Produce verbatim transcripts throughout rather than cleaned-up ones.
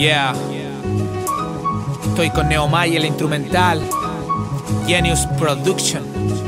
Yeah. Estoy con Neomay, el instrumental. Genius Production.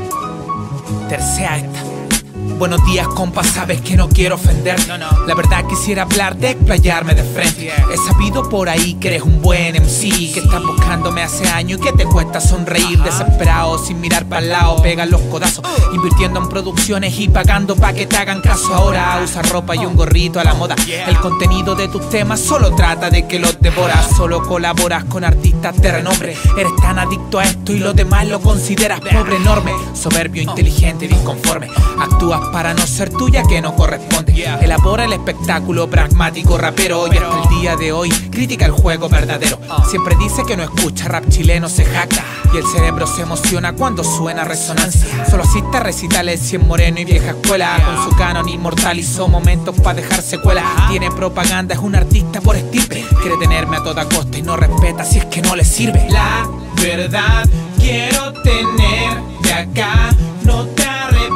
Tercera esta. Buenos días, compa, sabes que no quiero ofender. No, no. La verdad quisiera hablar de explayarme de frente. Yeah. He sabido por ahí que eres un buen M C, sí. Que estás buscándome hace años y que te cuesta sonreír. Ajá. Desesperado, sin mirar para el lado, pegan los codazos, uh. invirtiendo en producciones y pagando pa' que te hagan caso ahora. Usa ropa y un gorrito a la moda. Yeah. El contenido de tus temas solo trata de que los devoras. Solo colaboras con artistas de renombre. Eres tan adicto a esto y lo demás lo consideras pobre, enorme, soberbio, inteligente y disconforme. Actúas para no ser tuya que no corresponde. Yeah. Elabora el espectáculo pragmático rapero y hasta el día de hoy critica el juego verdadero. uh. Siempre dice que no escucha rap chileno, se jacta y el cerebro se emociona cuando suena resonancia. Solo asiste a recitales y en moreno y vieja escuela. Yeah. Con su canon inmortal hizo momentos para dejar secuela. uh-huh. Tiene propaganda, es un artista por estirpe. Quiere tenerme a toda costa y no respeta si es que no le sirve. La verdad quiero tener de acá, no te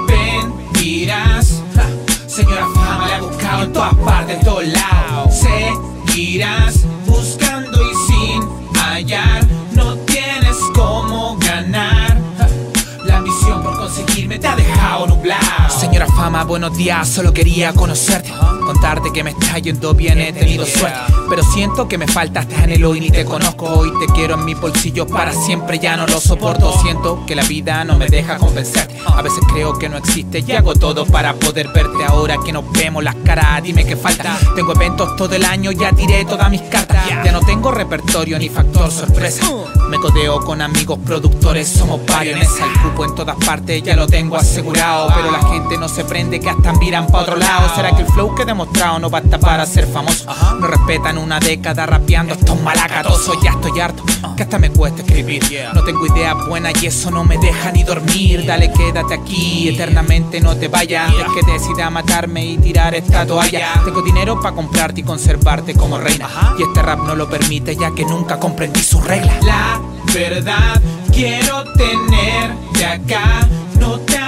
arrepentirás. Ja. Señora Fama le ha buscado en todas partes, en todos lados. Seguirás buscando y sin hallar, no tienes cómo ganar. Ja. La ambición por conseguirme te ha dejado nublado. Señora Fama, buenos días, solo quería conocerte. uh-huh. Contarte que me está yendo bien, he tenido suerte. Pero siento que me falta este anhelo y ni te conozco. Hoy te quiero en mi bolsillo para siempre, ya no lo soporto. Siento que la vida no me deja convencerte. A veces creo que no existe y hago todo para poder verte. Ahora que nos vemos las caras, dime qué falta. Tengo eventos todo el año, ya tiré todas mis cartas. Ya no tengo repertorio ni factor sorpresa. Me codeo con amigos productores, somos varios en esa. El cupo en todas partes ya lo tengo asegurado. Pero la gente no se prende, que hasta miran pa' otro lado. ¿Será que el flow que he demostrado no basta para ser famoso? No respetan una década rapeando estos malacatosos. Ya estoy harto, que hasta me cuesta escribir. No tengo ideas buenas y eso no me deja ni dormir. Dale, quédate aquí, eternamente no te vayas. Es que decida matarme y tirar esta toalla. Tengo dinero para comprarte y conservarte como reina, y este rap no lo permite ya que nunca comprendí sus reglas. La verdad quiero tener de acá, no te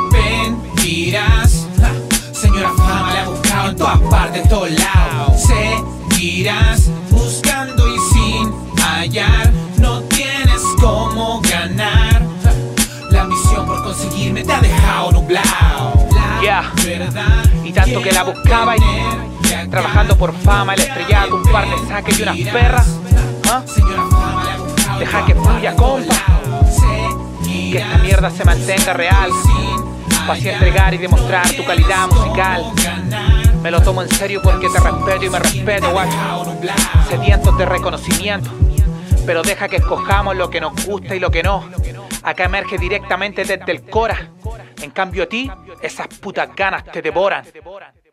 arrepentirás. Ja. Señora Fama le ha buscado en todas partes, en todos lados. Seguirás buscando y sin hallar, no tienes cómo ganar. Ja. La ambición por conseguirme te ha dejado nublado. La yeah. verdad y tanto que la buscaba y trabajando por fama, el estrellado, un par de saques y unas perras. ¿Ah? Deja que fluya, compa, que esta mierda se mantenga real, para así entregar y demostrar tu calidad musical. Me lo tomo en serio porque te respeto y me respeto, guacho. Sedientos de reconocimiento, pero deja que escojamos lo que nos gusta y lo que no. Acá emerge directamente desde el cora. En cambio a ti, esas putas ganas te devoran.